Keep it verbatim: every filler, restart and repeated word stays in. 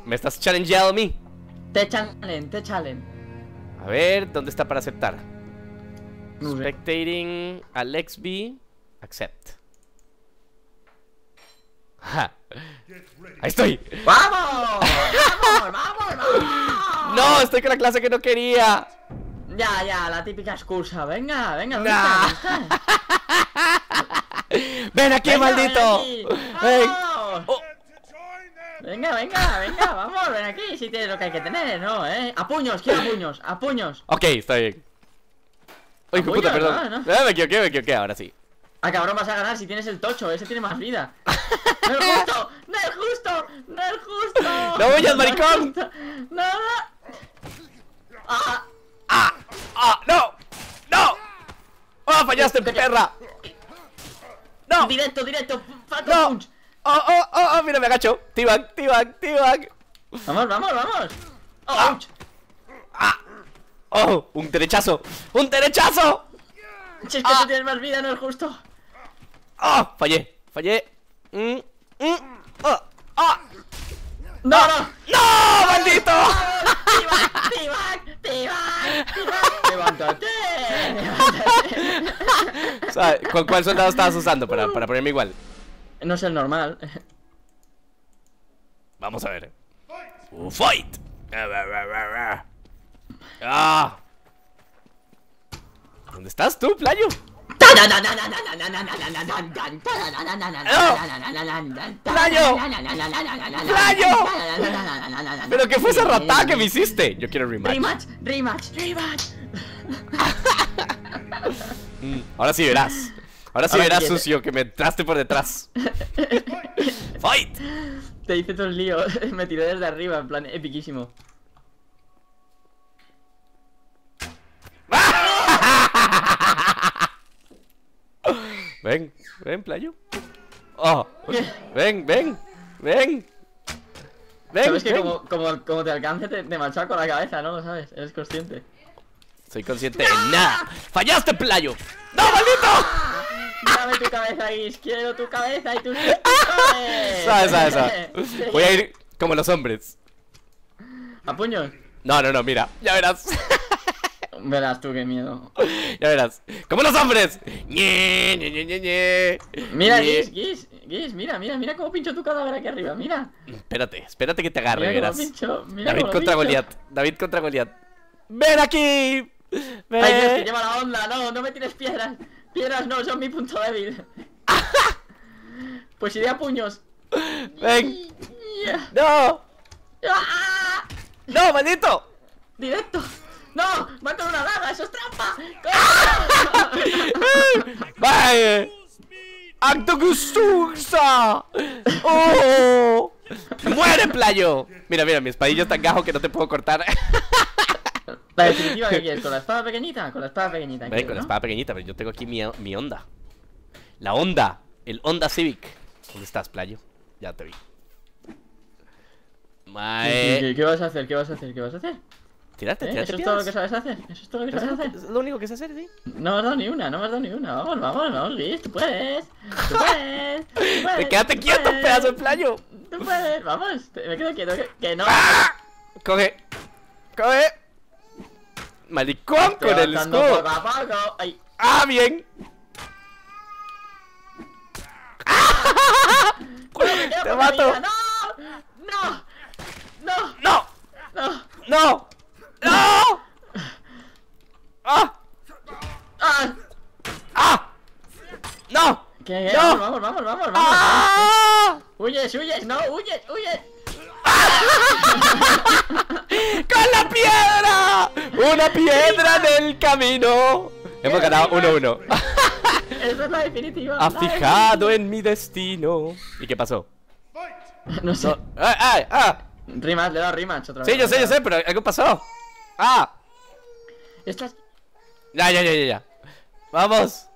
Me estás challengeando a mí. Te challenge, te challenge. A ver, ¿dónde está para aceptar? No sé. Spectating, Alex B. Accept. Ajá. Ahí estoy. ¡Vamos! ¡Vamos, vamos, vamos! No, estoy con la clase que no quería. Ya, ya, la típica excusa. Venga, venga, ¿dónde Nah. está? ¿Dónde está? Ven aquí, Venga, maldito. ven aquí. Ven. ¡Vamos! Oh, Venga, venga, venga, vamos, ven aquí. Si tienes lo que hay que tener, ¿no? ¿Eh? A puños, quiero a puños, a puños. ok, está bien. Uy, qué puta, Apoyo, perdón. no, no. Eh, me equivoqué, me equivoqué, ahora sí. A cabrón vas a ganar si tienes el tocho, ese tiene más vida. ¡No es justo! ¡No es justo! ¡No es justo! ¡No huyas, es maricón! justo. ¡No, no! ¡Ah! ¡Ah! ¡Ah! ¡No! ¡No! ¡Oh, fallaste, Coño. perra! ¡No! Directo, directo, Falcon ¡No! Punch. ¡Oh, oh, oh! oh mira, me agacho. T-Bag, T-Bag, T-Bag. Vamos, vamos, vamos. Oh, Ah. ouch. ¡Ah! ¡Oh! ¡Un derechazo! ¡Un derechazo! Si es que Ah. tú tienes más vida, no es justo. ¡Oh! Fallé, fallé. Mm, mm, oh, ¡Ah! ¡No, no! ¡No! ¡Maldito! ¡T-Bag, T-Bag, T-Bag, T-Bag! ¡Levántate! ¡Levántate! ¿Sabe? ¿Con cuál soldado estabas usando para, para ponerme igual? No es el normal. Vamos a ver. Uh, ¡Fight! ¡Ah! ¿Dónde estás tú, playo? ¿Pero qué fue esa ratada que me hiciste? Yo quiero rematch. Rematch, rematch, rematch. Mm, ahora sí verás. Ahora sí Ahora verás, sí, sucio, que me entraste por detrás. ¡Fight! Te hice todo el lío. Me tiré desde arriba, en plan epiquísimo. Ven, ven, playo. Oh, ven, ven, ven. Ven, Sabes que ven. como, como, como te alcance te, te machaco la cabeza, ¿no? Lo sabes, eres consciente. Soy consciente de nada. ¡Fallaste, playo! ¡No, maldito! Dame tu cabeza, Guis, quiero tu cabeza y tus testículos. Sabes, sabes, sabes. Voy a ir como los hombres. ¿A puños? No, no, no, mira, ya verás. Verás tú, qué miedo. Ya verás. ¡Como los hombres! Ñe, ñe, ñe, ñe, ñe. Mira, Ñe. Guis, Guis, Guis, mira, mira, mira cómo pincho tu cadáver aquí arriba, mira. Espérate, espérate que te agarre, Mira cómo verás. pincho, mira David cómo contra pincho. Goliat. David contra Goliat. ¡Ven aquí! ¡Ven! Ay, Dios, que lleva la onda, no, no me tires piedras. Piedras no, son mi punto débil. Pues iré a puños. ¡Ven! Ya. ¡No! ¡Ah! ¡No, maldito! ¡Directo! ¡No! ¡Mata una daga! ¡Eso es trampa! ¡Vaya! ¡Acto gustosa! ¡Oh! ¡Muere, playo! Mira, mira, mi espadillo es tan gajo que no te puedo cortar. La definitiva que quieres, ¿con la espada pequeñita? Con la espada pequeñita. Ven, quieres, con la ¿no? espada pequeñita, pero yo tengo aquí mi, mi Honda. La Honda. El Honda Civic. ¿Dónde estás, playo? Ya te vi. ¿Qué, Mae. qué- qué vas a hacer? ¿Qué vas a hacer? ¿Qué vas a hacer? Tírate, ¿Eh? tírate. ¿Eso es todo lo que sabes hacer? ¿Eso es todo lo que sabes hacer? Es lo único que sé hacer, sí. No me has dado ni una, no me has dado ni una. Vamos, vamos, vamos, Luis, tú puedes. Tú puedes. Tú puedes. Te quédate tú quieto, puedes, pedazo de playo. Tú puedes, vamos. te- Me quedo quieto, que, que no. ¡Ah! Coge. Coge. Malicón Estoy con el avanzando escudo. poco a poco. Ay. ¡Ah, bien! Bueno, me quedo ¡Te con mato! la vida. ¡No! ¡No! ¡No! ¡No! ¡No! ¡No! ¡No! ¡Ah! ¡Ah! ¡Ah! ¡No! ¿Qué? ¡No! Vamos, vamos, vamos, vamos. ¡Ah! Huyes, huyes, no, huyes, huyes. ¡Con la piedra! ¡Una piedra en el camino! Hemos ganado uno uno. Esa es la definitiva. Ha la fijado en mi destino. ¿Y qué pasó? definitiva. No sé. No. ¡Ah! ¡Ah! ¡Ah! Rematch, le he dado rematch otra vez. Sí, yo sé, yo sé, pero algo pasó. ¡Ah! Estás. Ya, ya, ya, ya, ya. Vamos.